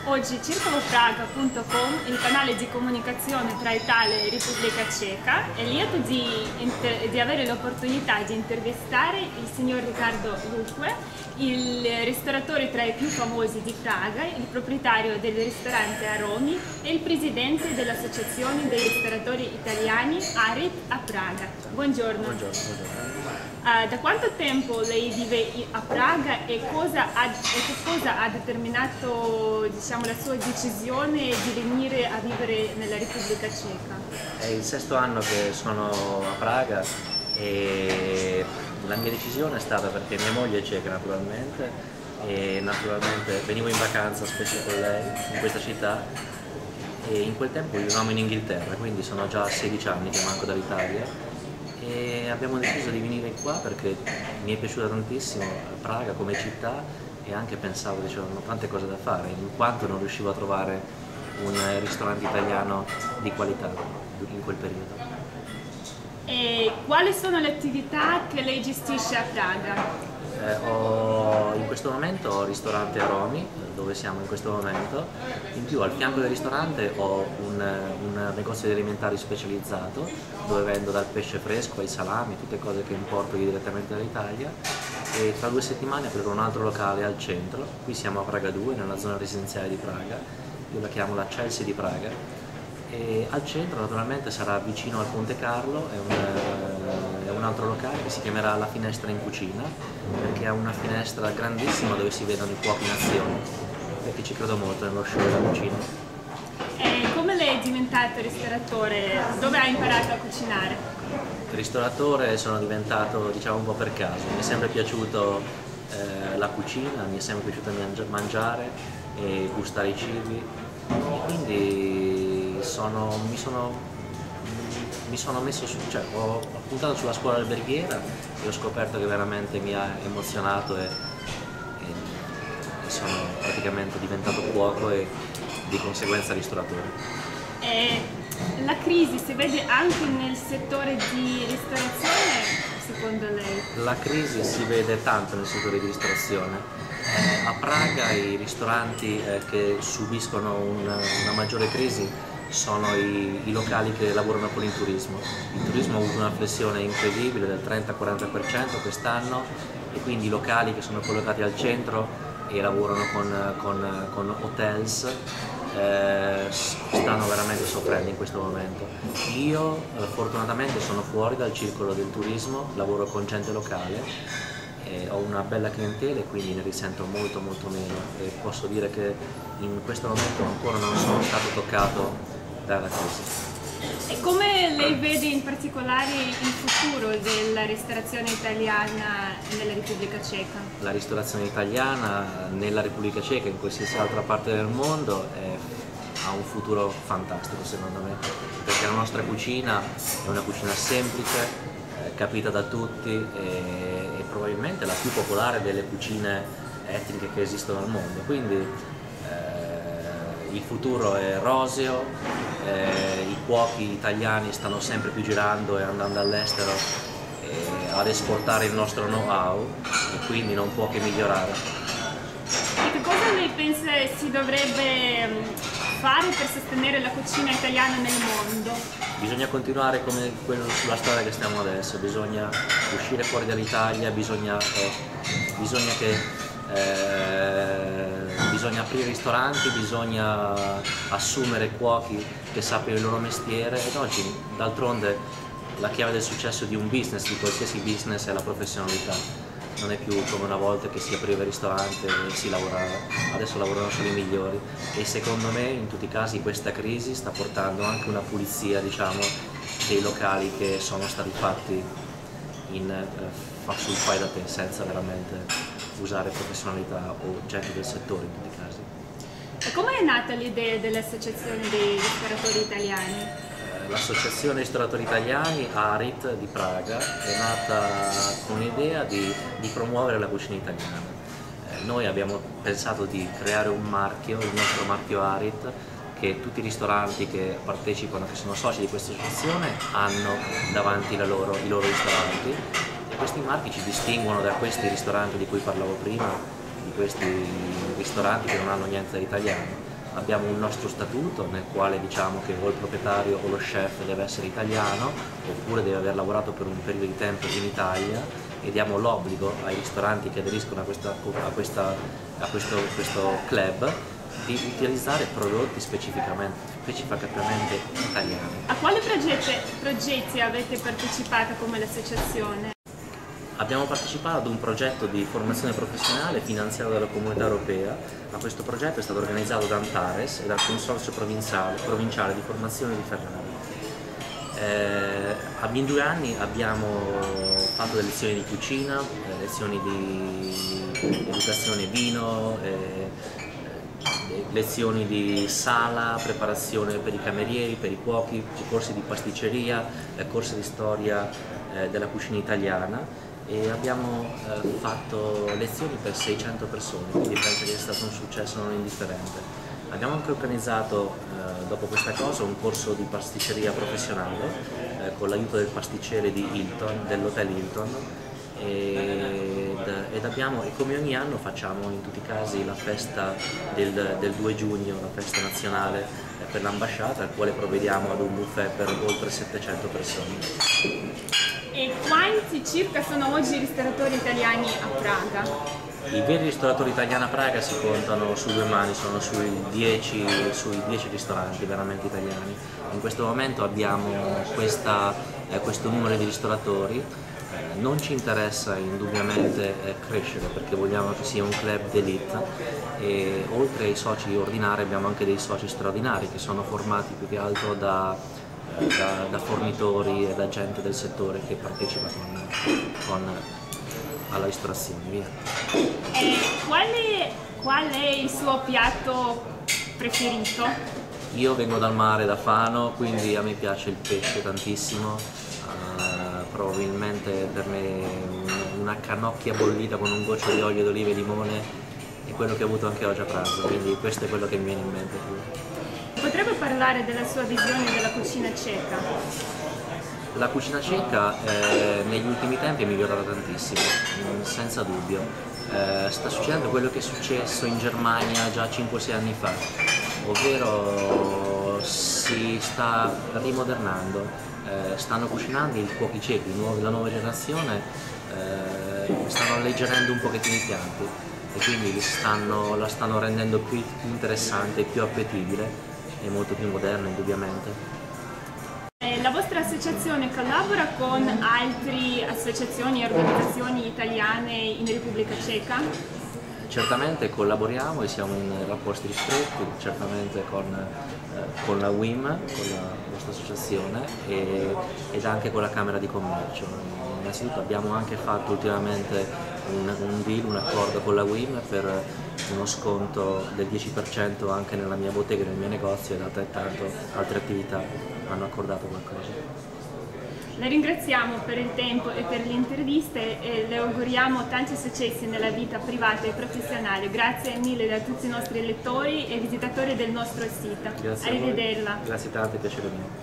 Oggi circolopraga.com, il canale di comunicazione tra Italia e Repubblica Ceca, è lieto di avere l'opportunità di intervistare il signor Riccardo Luque, il ristoratore tra i più famosi di Praga, il proprietario del ristorante Aromi e il presidente dell'Associazione dei ristoratori italiani ARIT a Praga. Buongiorno. Buongiorno. Da quanto tempo lei vive a Praga e che cosa ha determinato, diciamo, la sua decisione di venire a vivere nella Repubblica Ceca? È il sesto anno che sono a Praga e la mia decisione è stata perché mia moglie è ceca naturalmente e naturalmente venivo in vacanza spesso con lei in questa città e in quel tempo vivevamo in Inghilterra, quindi sono già 16 anni che manco dall'Italia. E abbiamo deciso di venire qua perché mi è piaciuta tantissimo Praga come città e anche pensavo che c'erano tante cose da fare, in quanto non riuscivo a trovare un ristorante italiano di qualità in quel periodo. E quali sono le attività che lei gestisce a Praga? In questo momento ho il ristorante Aromi, dove siamo in questo momento, in più al fianco del ristorante ho un negozio di alimentari specializzato dove vendo dal pesce fresco ai salami, tutte cose che importo io direttamente dall'Italia, e tra 2 settimane aprirò un altro locale al centro. Qui siamo a Praga 2, nella zona residenziale di Praga, io la chiamo la Chelsea di Praga, e al centro naturalmente sarà vicino al Ponte Carlo, è un altro locale che si chiamerà La Finestra in Cucina, perché ha una finestra grandissima dove si vedono i cuochi in azione, perché ci credo molto nello show della cucina. E come lei è diventato ristoratore? Dove ha imparato a cucinare? Ristoratore sono diventato, diciamo, un po' per caso, mi è sempre piaciuto la cucina, mi è sempre piaciuto mangiare e gustare i cibi, e quindi mi sono messo su, cioè ho puntato sulla scuola alberghiera e ho scoperto che veramente mi ha emozionato e sono praticamente diventato cuoco e di conseguenza ristoratore. La crisi si vede anche nel settore di ristorazione, secondo lei? La crisi si vede tanto nel settore di ristorazione. A Praga i ristoranti che subiscono una maggiore crisi sono i locali che lavorano con il turismo. Il turismo ha avuto una flessione incredibile del 30-40% quest'anno e quindi i locali che sono collocati al centro e lavorano con hotels stanno veramente soffrendo in questo momento. Io fortunatamente sono fuori dal circolo del turismo, lavoro con gente locale. Ho una bella clientela e quindi ne risento molto meno e posso dire che in questo momento ancora non sono stato toccato dalla crisi. E come lei vede in particolare il futuro della ristorazione italiana nella Repubblica Ceca? La ristorazione italiana nella Repubblica Ceca, in qualsiasi altra parte del mondo, ha un futuro fantastico secondo me, perché la nostra cucina è una cucina semplice, capita da tutti e probabilmente la più popolare delle cucine etniche che esistono al mondo, quindi il futuro è roseo, i cuochi italiani stanno sempre più girando e andando all'estero ad esportare il nostro know-how e quindi non può che migliorare. E che cosa lei pensa si dovrebbe fare per sostenere la cucina italiana nel mondo? Bisogna continuare come sulla strada che stiamo adesso, bisogna uscire fuori dall'Italia, bisogna aprire ristoranti, bisogna assumere cuochi che sappiano il loro mestiere ed oggi d'altronde la chiave del successo di un business, di qualsiasi business, è la professionalità. Non è più come una volta che si apriva il ristorante e si lavorava, adesso lavorano solo i migliori e secondo me in tutti i casi questa crisi sta portando anche una pulizia, diciamo, dei locali che sono stati fatti sul fai da te senza veramente usare professionalità o gente del settore in tutti i casi. E come è nata l'idea dell'Associazione dei ristoratori italiani? L'Associazione Ristoratori Italiani, ARIT di Praga, è nata con l'idea di promuovere la cucina italiana. Noi abbiamo pensato di creare un marchio, il nostro marchio ARIT, che tutti i ristoranti che partecipano, che sono soci di questa associazione, hanno davanti i loro ristoranti e questi marchi ci distinguono da questi ristoranti di cui parlavo prima, di questi ristoranti che non hanno niente da italiano. abbiamo un nostro statuto nel quale diciamo che o il proprietario o lo chef deve essere italiano oppure deve aver lavorato per un periodo di tempo in Italia, e diamo l'obbligo ai ristoranti che aderiscono a questo club di utilizzare prodotti specificamente italiani. A quali progetti avete partecipato come l'associazione? Abbiamo partecipato ad un progetto di formazione professionale finanziato dalla Comunità Europea. Ma questo progetto è stato organizzato da Antares e dal Consorzio Provinciale di Formazione di Ferrara. In 2 anni abbiamo fatto delle lezioni di cucina, lezioni di educazione vino, lezioni di sala, preparazione per i camerieri, per i cuochi, corsi di pasticceria, corsi di storia della cucina italiana, e abbiamo fatto lezioni per 600 persone, quindi penso che sia stato un successo non indifferente. Abbiamo anche organizzato dopo questa cosa un corso di pasticceria professionale con l'aiuto del pasticcere dell'Hotel Hilton, e come ogni anno facciamo in tutti i casi la festa del 2 giugno, la festa nazionale per l'ambasciata, al quale provvediamo ad un buffet per oltre 700 persone. E quanti circa sono oggi i ristoratori italiani a Praga? I veri ristoratori italiani a Praga si contano su 2 mani, sono sui 10 ristoranti veramente italiani. In questo momento abbiamo questo numero di ristoratori. Non ci interessa indubbiamente crescere, perché vogliamo che sia un club d'élite, e oltre ai soci ordinari abbiamo anche dei soci straordinari che sono formati più che altro da fornitori e da gente del settore che partecipa alla ristorazione. Via. Qual è il suo piatto preferito? Io vengo dal mare, da Fano, quindi a me piace il pesce tantissimo. Probabilmente per me una cannocchia bollita con un goccio di olio d'oliva e limone è quello che ho avuto anche oggi a pranzo, quindi questo è quello che mi viene in mente più. Potrebbe parlare della sua visione della cucina ceca? La cucina ceca negli ultimi tempi è migliorata tantissimo, senza dubbio. Sta succedendo quello che è successo in Germania già 5-6 anni fa, ovvero si sta rimodernando. Stanno cucinando i cuochi cechi, la nuova generazione stanno alleggerendo un pochettino i piatti, e quindi la stanno rendendo più interessante, più appetibile e molto più moderna indubbiamente. La vostra associazione collabora con altre associazioni e organizzazioni italiane in Repubblica Ceca? Certamente collaboriamo e siamo in rapporti ristretti, certamente con la WIM, con la nostra associazione, ed anche con la Camera di Commercio. Innanzitutto abbiamo anche fatto ultimamente un accordo con la WIM per uno sconto del 10% anche nella mia bottega e nel mio negozio, ed altrettanto altre attività hanno accordato qualcosa. La ringraziamo per il tempo e per le interviste e le auguriamo tanti successi nella vita privata e professionale. Grazie mille a tutti i nostri lettori e visitatori del nostro sito. Grazie Arrivederla. Grazie tante, piacere mio.